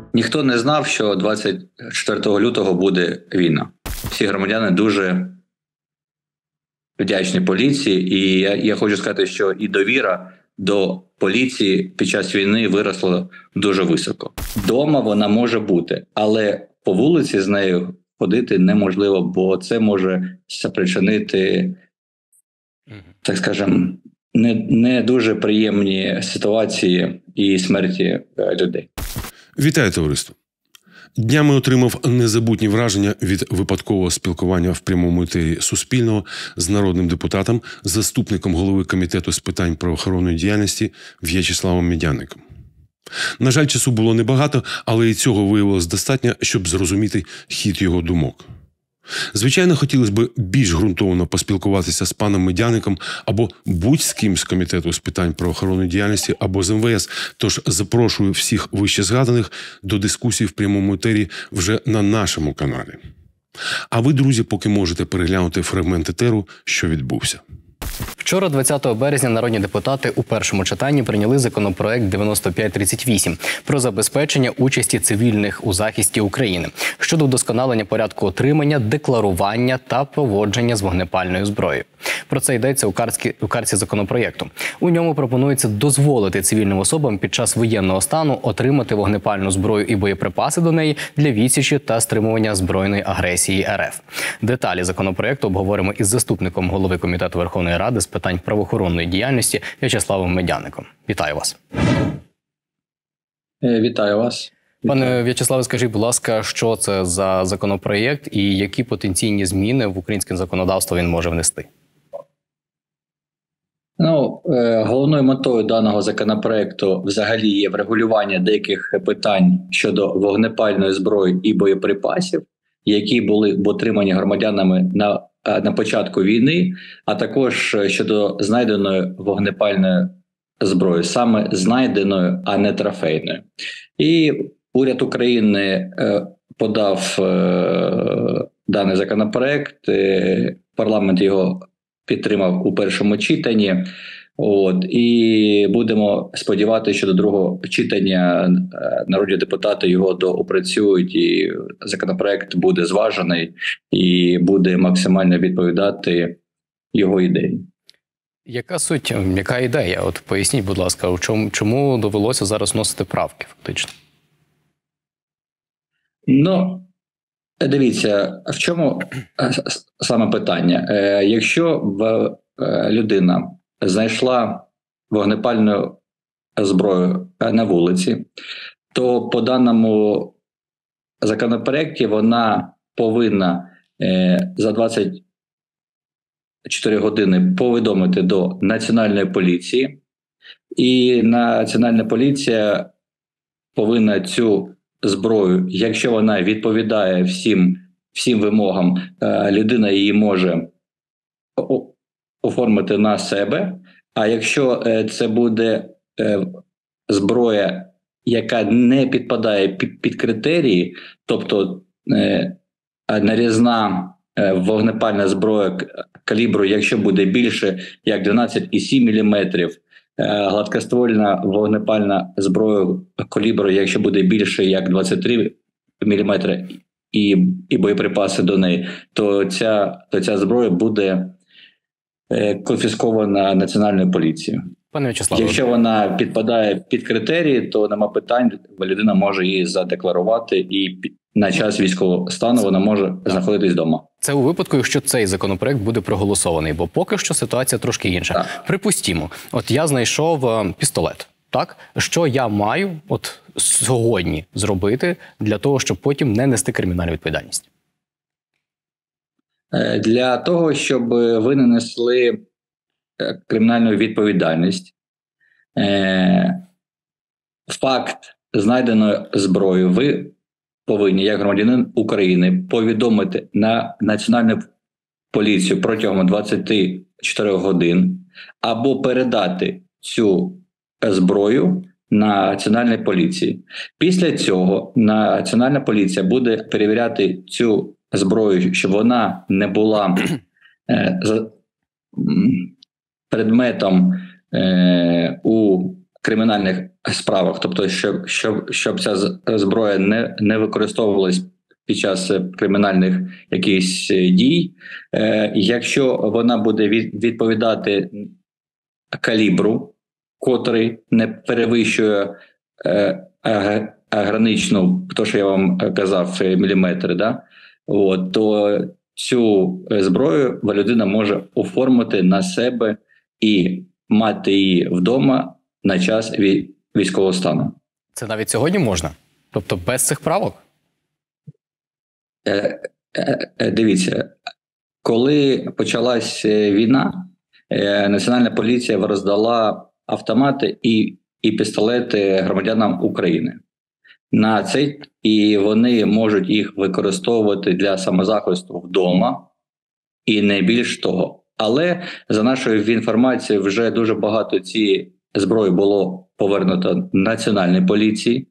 Ніхто не знав, що 24 лютого буде війна. Всі громадяни дуже вдячні поліції, і я хочу сказати, що і довіра до поліції під час війни виросла дуже високо. Дома вона може бути, але по вулиці з нею ходити неможливо, бо це може спричинити, так скажемо, не дуже приємні ситуації і смерті людей. Вітаю, товариство! Днями отримав незабутні враження від випадкового спілкування в прямому етері Суспільного з народним депутатом, заступником голови Комітету з питань правоохоронної діяльності В'ячеславом Медяником. На жаль, часу було небагато, але і цього виявилось достатньо, щоб зрозуміти хід його думок. Звичайно, хотілося б більш ґрунтовно поспілкуватися з паном Медяником або будь з ким з Комітету з питань правоохоронної діяльності або з МВС, тож запрошую всіх вищезгаданих до дискусії в прямому етері вже на нашому каналі. А ви, друзі, поки можете переглянути фрагмент етеру, що відбувся. Вчора, 20 березня, народні депутати у першому читанні прийняли законопроект 9538 про забезпечення участі цивільних у захисті України щодо вдосконалення порядку отримання, декларування та поводження з вогнепальною зброєю. Про це йдеться у картці законопроекту. У ньому пропонується дозволити цивільним особам під час воєнного стану отримати вогнепальну зброю і боєприпаси до неї для відсічі та стримування збройної агресії РФ. Деталі законопроекту обговоримо із заступником голови Комітету Верховної Ради з питань правоохоронної діяльності В'ячеславом Медяником. Вітаю вас. Вітаю вас. Пане В'ячеславе, скажіть, будь ласка, що це за законопроєкт і які потенційні зміни в українське законодавство він може внести? Головною метою даного законопроекту взагалі є врегулювання деяких питань щодо вогнепальної зброї і боєприпасів, які були отримані громадянами на початку війни, а також щодо знайденої вогнепальної зброї, саме знайденої, а не трофейної. І уряд України подав даний законопроект, парламент його підтримав у першому читанні. І будемо сподіватися, що до другого читання народні депутати його доопрацюють, і законопроект буде зважений і буде максимально відповідати його ідеї. Яка суть, яка ідея? От поясніть, будь ласка, чому довелося зараз вносити правки фактично? Дивіться, в чому саме питання? Якщо людина знайшла вогнепальну зброю на вулиці, то по даному законопроекті вона повинна за 24 години повідомити до Національної поліції, і Національна поліція повинна цю зброю, якщо вона відповідає всім вимогам, людина її може оформити на себе. А якщо це буде зброя, яка не підпадає під критерії, тобто нарізна вогнепальна зброя калібру, якщо буде більше як 12,7 мм, гладкоствольна вогнепальна зброя калібру, якщо буде більше як 23 мм і боєприпаси до неї, то ця зброя буде конфіскована Національною поліцією. Пане В'ячеславе, якщо вона підпадає під критерії, то нема питань, людина може її задекларувати, і на час військового стану вона може знаходитись вдома. Це у випадку, якщо цей законопроект буде проголосований, бо поки що ситуація трошки інша. Так. Припустімо, от я знайшов пістолет, так? Що я маю от сьогодні зробити для того, щоб потім не нести кримінальну відповідальність? Для того, щоб ви не несли кримінальну відповідальність, факт знайденої зброї ви повинні, як громадянин України, повідомити на Національну поліцію протягом 24 годин або передати цю зброю Національній поліції. Після цього Національна поліція буде перевіряти цю зброю, щоб вона не була предметом у кримінальних справах. Тобто, щоб ця зброя не використовувалась під час кримінальних якихось дій. Якщо вона буде відповідати калібру, котрий не перевищує граничну, то, що я вам казав, міліметри, да? То цю зброю людина може оформити на себе і мати її вдома на час військового стану. Це навіть сьогодні можна? Тобто без цих правок? Дивіться, коли почалась війна, Національна поліція роздала автомати і пістолети громадянам України. І вони можуть їх використовувати для самозахисту вдома, і не більш того. Але, за нашою інформацією, вже дуже багато цієї зброї було повернуто Національній поліції.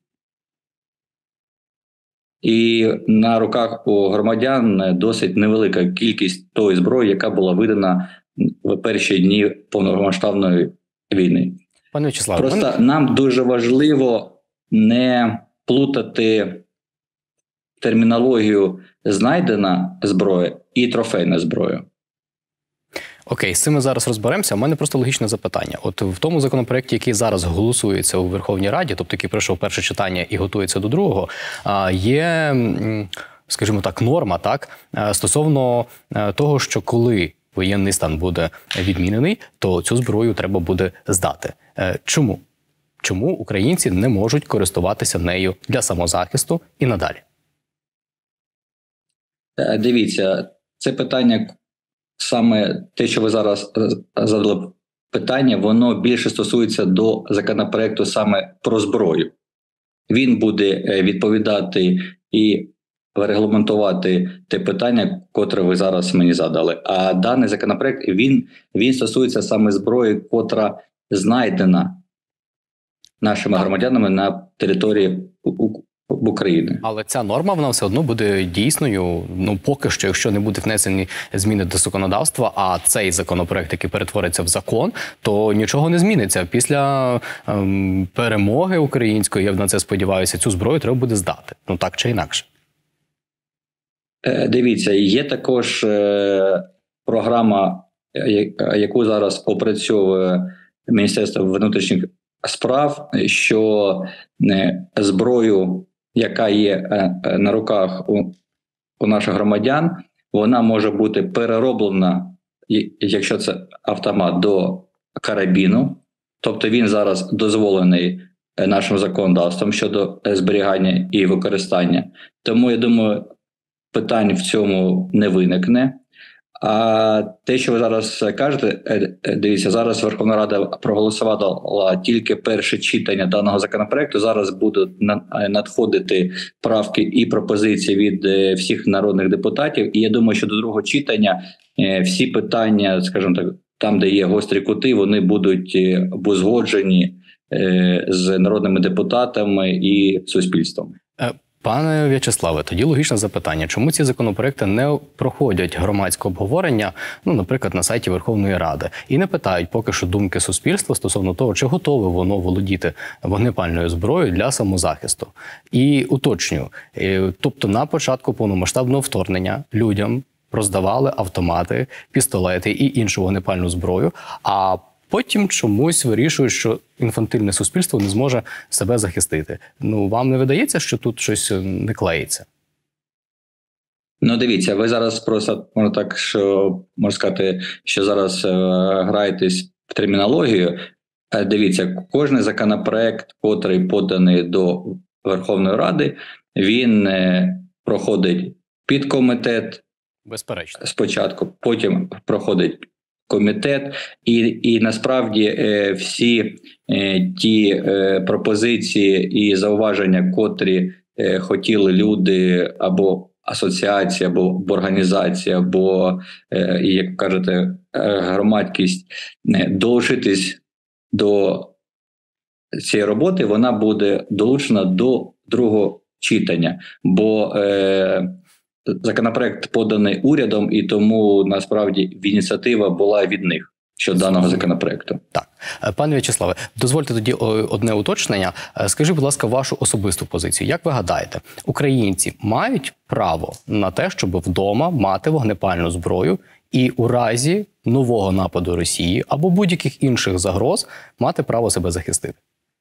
І на руках у громадян досить невелика кількість тої зброї, яка була видана в перші дні повномасштабної війни. Пане В'ячеславе, просто нам дуже важливо не плутати термінологію знайдена зброя і трофейна зброя. Окей, з цим ми зараз розберемося. У мене просто логічне запитання. От в тому законопроекті, який зараз голосується у Верховній Раді, тобто який пройшов перше читання і готується до другого, є, скажімо так, норма, так, стосовно того, що коли воєнний стан буде відмінений, то цю зброю треба буде здати. Чому? Чому українці не можуть користуватися нею для самозахисту і надалі? Дивіться, це питання, саме те, що ви зараз задали питання, воно більше стосується до законопроекту саме про зброю. Він буде відповідати і регламентувати те питання, котре ви зараз мені задали. А даний законопроект, він стосується саме зброї, котра знайдена нашими громадянами на території України. Але ця норма, вона все одно буде дійсною, поки що, якщо не буде внесені зміни до законодавства, а цей законопроект, який перетвориться в закон, то нічого не зміниться. Після перемоги української, я на це сподіваюся, цю зброю треба буде здати. Так чи інакше. Дивіться, є також програма, яку зараз опрацьовує Міністерство внутрішніх справ, що зброю, яка є на руках у наших громадян, вона може бути перероблена, якщо це автомат, до карабіну. Тобто він зараз дозволений нашим законодавством щодо зберігання і використання. Тому, я думаю, питань в цьому не виникне. А те, що ви зараз кажете, дивіться, зараз Верховна Рада проголосувала тільки перше читання даного законопроекту. Зараз будуть надходити правки і пропозиції від всіх народних депутатів. І я думаю, що до другого читання всі питання, скажімо так, там, де є гострі кути, вони будуть узгоджені з народними депутатами і суспільством. Пане В'ячеславе, тоді логічне запитання. Чому ці законопроекти не проходять громадське обговорення, наприклад, на сайті Верховної Ради, і не питають поки що думки суспільства стосовно того, чи готове воно володіти вогнепальною зброєю для самозахисту? І уточнюю, тобто на початку повномасштабного вторгнення людям роздавали автомати, пістолети і іншу вогнепальну зброю, а потім чомусь вирішують, що інфантильне суспільство не зможе себе захистити. Вам не видається, що тут щось не клеїться? Дивіться, ви зараз просто, можна сказати, що зараз граєтесь в термінологію. Дивіться, кожен законопроект, котрий поданий до Верховної Ради, він проходить підкомітет. Безперечно. Спочатку, потім проходить комітет, і насправді всі ті пропозиції і зауваження, котрі хотіли люди або асоціації, або організації, або, як кажете, громадськість долучитись до цієї роботи, вона буде долучена до другого читання, бо законопроект поданий урядом, і тому насправді ініціатива була від них щодо даного законопроекту. Так. Пане В'ячеславе, дозвольте тоді одне уточнення. Скажіть, будь ласка, вашу особисту позицію. Як ви гадаєте, українці мають право на те, щоб вдома мати вогнепальну зброю і у разі нового нападу Росії або будь-яких інших загроз мати право себе захистити?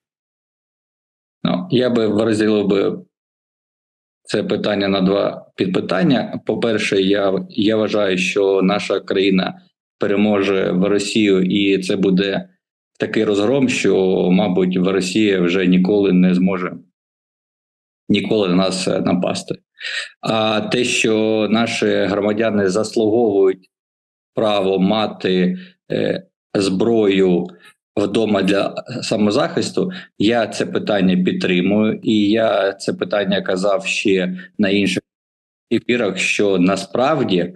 Я би розділив це питання на два підпитання. По-перше, я вважаю, що наша країна переможе в Росію, і це буде такий розгром, що, мабуть, Росія вже ніколи не зможе на нас напасти. А те, що наші громадяни заслуговують право мати зброю вдома для самозахисту, я це питання підтримую. І я це питання казав ще на інших ефірах, що насправді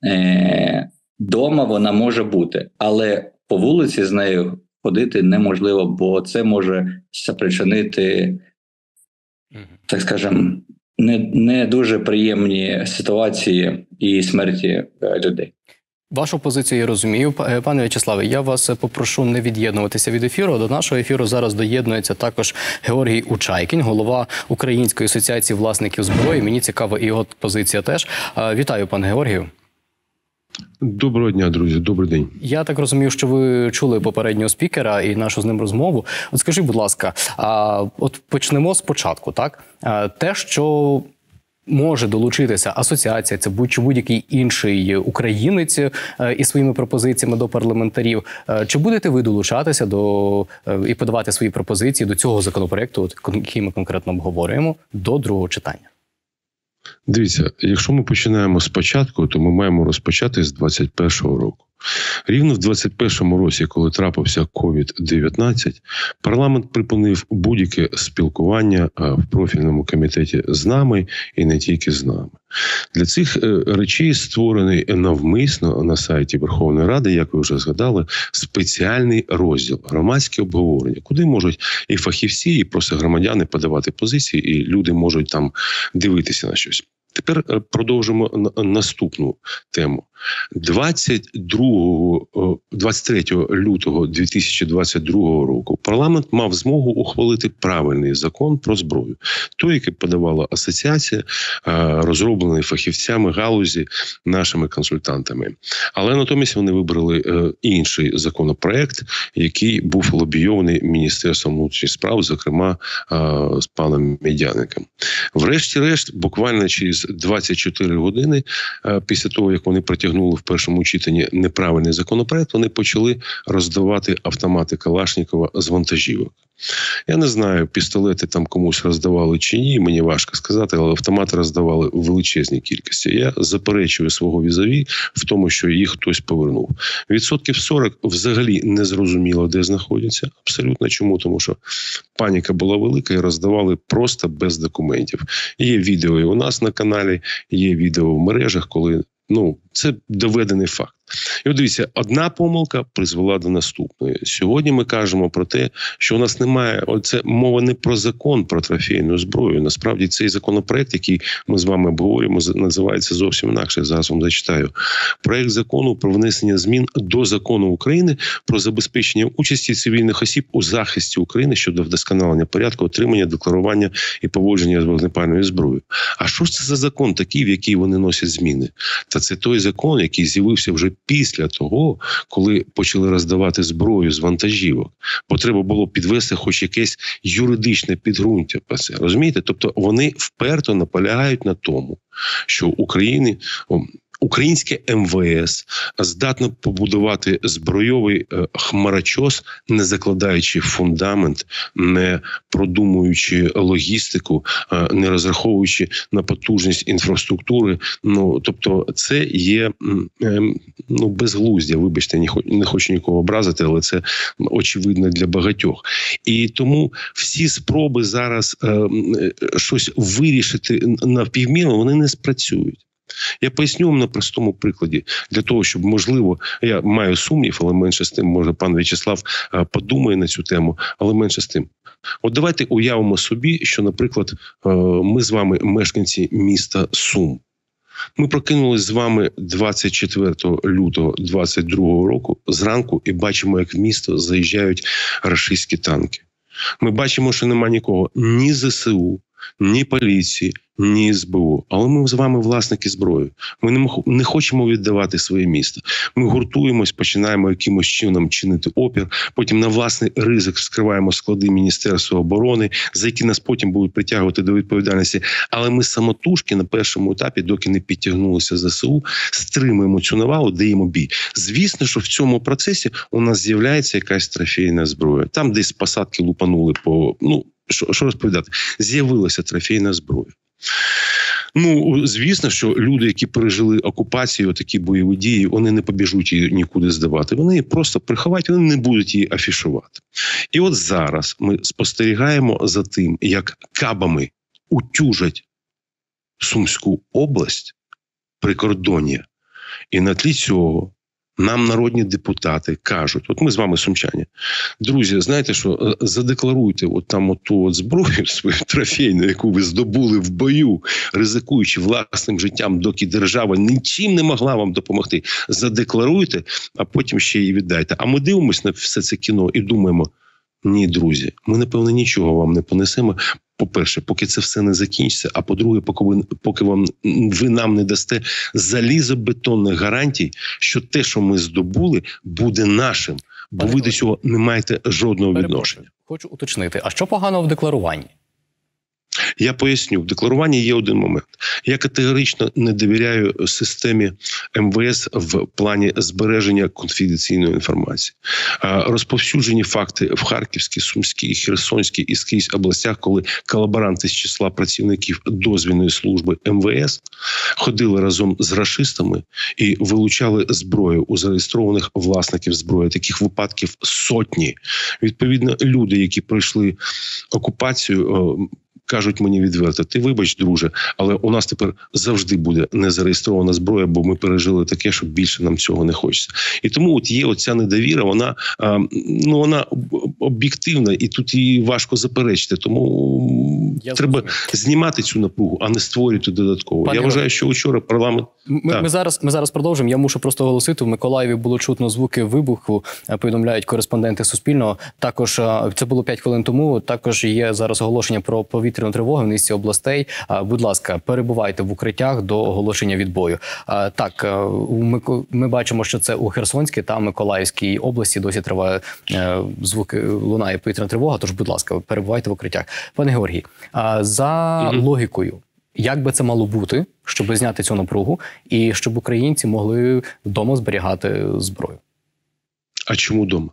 вдома вона може бути, але по вулиці з нею ходити неможливо, бо це може спричинити, так скажемо, не дуже приємні ситуації і смерті людей. Вашу позицію я розумію. Пане В'ячеславе, я вас попрошу не від'єднуватися від ефіру. До нашого ефіру зараз доєднується також Георгій Учайкін, голова Української асоціації власників зброї. Мені цікава і його позиція теж. Вітаю, пане Георгію. Доброго дня, друзі. Добрий день. Я так розумію, що ви чули попереднього спікера і нашу з ним розмову. От скажіть, будь ласка, от почнемо спочатку, так? Те, що може долучитися асоціація, це будь-який інший українець із своїми пропозиціями до парламентарів. Чи будете ви долучатися і подавати свої пропозиції до цього законопроекту, який ми конкретно обговорюємо, до другого читання? Дивіться, якщо ми починаємо спочатку, то ми маємо розпочати з 2021 року. Рівно в 2021 році, коли трапився COVID-19, парламент припинив будь-яке спілкування в профільному комітеті з нами і не тільки з нами. Для цих речей створений навмисно на сайті Верховної Ради, як ви вже згадали, спеціальний розділ «Громадське обговорення», куди можуть і фахівці, і просто громадяни подавати позиції, і люди можуть там дивитися на щось. Тепер продовжимо наступну тему. 23 лютого 2022 року парламент мав змогу ухвалити правильний закон про зброю. Той, який подавала асоціація, розроблений фахівцями галузі, нашими консультантами. Але натомість вони вибрали інший законопроект, який був лобійований Міністерством внутрішніх справ, зокрема з паном Медяником. Врешті-решт, буквально через 24 години після того, як вони протягнули в першому читанні неправильний законопроект, вони почали роздавати автомати Калашнікова з вантажівок. Я не знаю, пістолети там комусь роздавали чи ні, мені важко сказати, але автомати роздавали в величезній кількості. Я заперечую свого візаві в тому, що їх хтось повернув. 40% взагалі не зрозуміло, де знаходяться. Абсолютно чому? Тому що паніка була велика і роздавали просто без документів. Є відео і у нас на каналі, є відео в мережах, коли це доведений факт. І от дивіться, одна помилка призвела до наступної. Сьогодні ми кажемо про те, що у нас немає, це мова не про закон про трофейну зброю. Насправді цей законопроект, який ми з вами обговорюємо, називається зовсім інакше. Зараз вам зачитаю. Проект закону про внесення змін до Закону України про забезпечення участі цивільних осіб у захисті України щодо вдосконалення порядку отримання, декларування і поводження з вогнепальною зброєю. А що ж це за закон такий, в який вони носять зміни? Та це той закон, який з'явився вже після того, коли почали роздавати зброю з вантажівок. Бо треба було підвести хоч якесь юридичне підґрунтя про це. Розумієте? Тобто вони вперто наполягають на тому, що українське МВС здатно побудувати збройовий хмарочос, не закладаючи фундамент, не продумуючи логістику, не розраховуючи на потужність інфраструктури. Тобто це є безглуздя. Вибачте, не хочу нікого образити, але це очевидно для багатьох. І тому всі спроби зараз щось вирішити навпівмірно, вони не спрацюють. Я поясню вам на простому прикладі, для того, щоб, можливо, я маю сумнів, але менше з тим, може, пан В'ячеслав подумає на цю тему, але менше з тим. От давайте уявимо собі, що, наприклад, ми з вами мешканці міста Сум. Ми прокинулись з вами 24 лютого 22 року зранку і бачимо, як в місто заїжджають рашистські танки. Ми бачимо, що нема нікого, ні ЗСУ, ні поліції, ні СБУ. Але ми з вами власники зброї. Ми не хочемо віддавати своє місто. Ми гуртуємось, починаємо якимось чином чинити опір, потім на власний ризик вскриваємо склади Міністерства оборони, за які нас потім будуть притягувати до відповідальності. Але ми самотужки на першому етапі, доки не підтягнулися ЗСУ, стримуємо цю навалу, даємо бій. Звісно, що в цьому процесі у нас з'являється якась трофейна зброя. Там десь з посадки лупанули по... Що розповідати? З'явилася трофейна зброя. Звісно, що люди, які пережили окупацію, такі бойові дії, вони не побіжуть її нікуди здавати. Вони її просто приховають, вони не будуть її афішувати. І от зараз ми спостерігаємо за тим, як кабами утюжать Сумську область, прикордоння. І на тлі цього нам народні депутати кажуть, от ми з вами сумчані, друзі, знаєте що, задекларуйте ту зброю свою трофейну, яку ви здобули в бою, ризикуючи власним життям, доки держава нічим не могла вам допомогти. Задекларуйте, а потім ще її віддайте. А ми дивимося на все це кіно і думаємо, ні, друзі, ми, напевно, нічого вам не понесемо. По-перше, поки це все не закінчиться, а по-друге, поки ви нам не дасте залізобетонних гарантій, що те, що ми здобули, буде нашим, бо ви до цього не маєте жодного відношення. Хочу уточнити, а що поганого в декларуванні? Я поясню, в декларуванні є один момент. Я категорично не довіряю системі МВС в плані збереження конфіденційної інформації. Розповсюджені факти в Харківській, Сумській, Херсонській і скрізь областях, коли колаборанти з числа працівників дозвільної служби МВС ходили разом з рашистами і вилучали зброю у зареєстрованих власників зброї. Таких випадків сотні. Відповідно, люди, які пройшли окупацію, кажуть мені відверто, ти вибач, друже, але у нас тепер завжди буде незареєстрована зброя, бо ми пережили таке, що більше нам цього не хочеться. І тому от є оця недовіра, вона об'єктивна, і тут її важко заперечити. Тому треба знімати цю напругу, а не створювати додатково. Я вважаю, що вчора парламент... Ми зараз продовжимо. Я мушу просто оголосити, в Миколаєві було чутно звуки вибуху, повідомляють кореспонденти Суспільного. Також, це було 5 хвилин тому, також є зараз оголошення про повітряну тривогу в низці областей. Будь ласка, перебувайте в укриттях до оголошення відбою. Так, ми бачимо, що це у Херсонській та Миколаївській області досі триває звуки, лунає повітряна тривога, тож, будь ласка, перебувайте в укриттях. Пане Георгій, за логікою, як би це мало бути, щоб зняти цю напругу, і щоб українці могли вдома зберігати зброю? А чому вдома?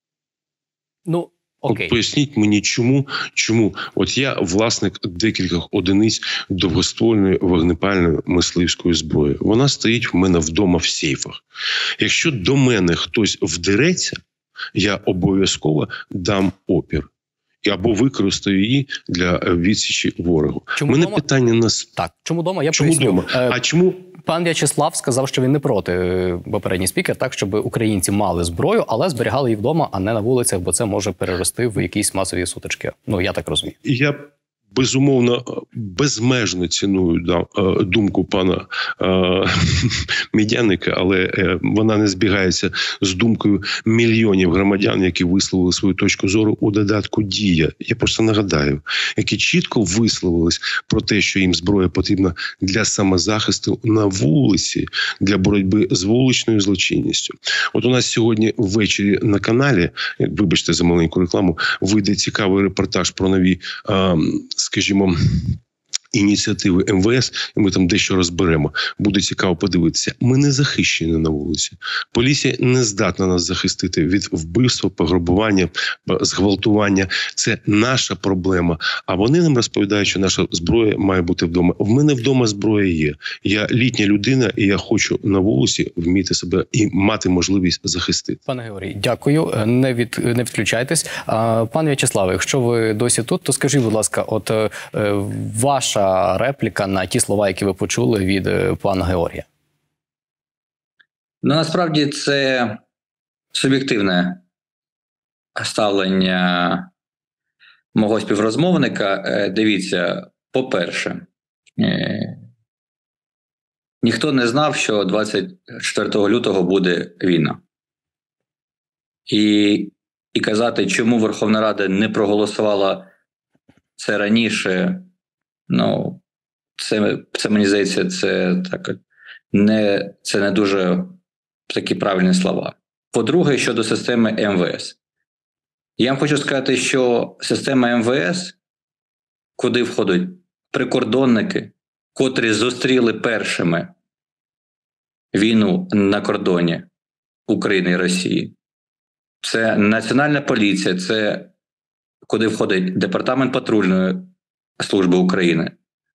Окей. От поясніть мені, чому? От я власник декількох одиниць довгоствольної вогнепальної мисливської зброї. Вона стоїть в мене вдома в сейфах. Якщо до мене хтось вдереться, я обов'язково дам опір. Або використаю її для відсічі ворогу. Мене питання на... Так, чому дома? Я чому поясню. Дома? А чому... Пан В'ячеслав сказав, що він не проти, попередній спікер, так, щоб українці мали зброю, але зберігали її вдома, а не на вулицях, бо це може перерости в якісь масові сутички. Я так розумію. Я безумовно безмежно ціную думку пана Медяника, але вона не збігається з думкою мільйонів громадян, які висловили свою точку зору у додатку «Дія». Я просто нагадаю, які чітко висловились про те, що їм зброя потрібна для самозахисту на вулиці, для боротьби з вуличною злочинністю. От у нас сьогодні ввечері на каналі, вибачте за маленьку рекламу, вийде цікавий репортаж про нові, скажімо, ініціативи МВС, і ми там дещо розберемо. Буде цікаво подивитися. Ми не захищені на вулиці. Поліція не здатна нас захистити від вбивства, пограбування, зґвалтування. Це наша проблема. А вони нам розповідають, що наша зброя має бути вдома. В мене вдома зброя є. Я літня людина, і я хочу на вулиці вміти себе і мати можливість захистити. Пане Георгій, дякую. Не відключайтесь. Пане В'ячеславе, якщо ви досі тут, то скажіть, будь ласка, от ваша репліка на ті слова, які ви почули від пана Георгія. Насправді це суб'єктивне ставлення мого співрозмовника. Дивіться, по-перше, ніхто не знав, що 24 лютого буде війна. І казати, чому Верховна Рада не проголосувала це раніше, ну, це мені здається, це не дуже такі правильні слова. По-друге, щодо системи МВС. Я вам хочу сказати, що система МВС, куди входять прикордонники, котрі зустріли першими війну на кордоні України і Росії, це Національна поліція, це куди входить Департамент патрульної служби України,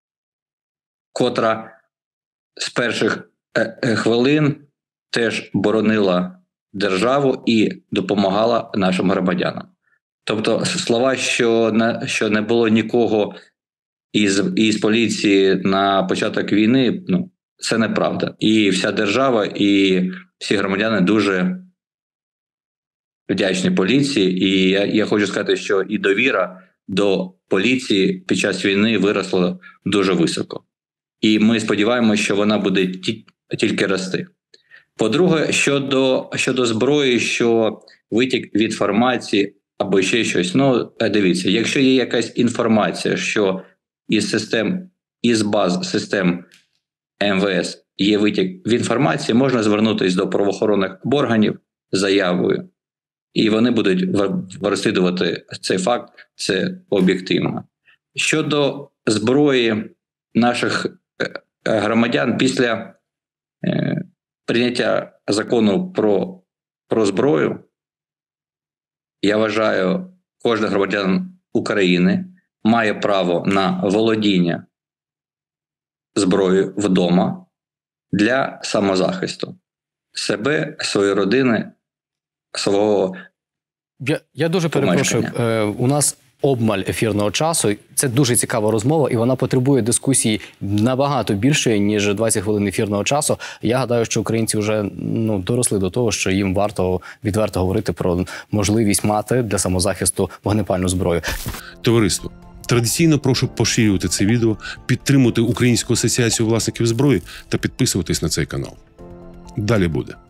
котра з перших хвилин теж боронила державу і допомагала нашим громадянам. Тобто слова, що не було нікого із поліції на початок війни, ну, це неправда. І вся держава, і всі громадяни дуже вдячні поліції. І я хочу сказати, що і довіра до поліції під час війни виросла дуже високо. І ми сподіваємося, що вона буде тільки рости. По-друге, щодо зброї, що витік від інформації або ще щось. Ну, дивіться, якщо є якась інформація, що із баз систем МВС є витік в інформації, можна звернутися до правоохоронних органів з заявою. І вони будуть розслідувати цей факт, це об'єктивно. Щодо зброї наших громадян, після прийняття закону про зброю, я вважаю, кожен громадянин України має право на володіння зброєю вдома для самозахисту себе, своєї родини, свого Я дуже перепрошую, у нас обмаль ефірного часу. Це дуже цікава розмова, і вона потребує дискусії набагато більшої, ніж 20 хвилин ефірного часу. Я гадаю, що українці вже доросли до того, що їм варто відверто говорити про можливість мати для самозахисту вогнепальну зброю. Товариство, традиційно прошу поширювати це відео, підтримувати Українську асоціацію власників зброї та підписуватись на цей канал. Далі буде.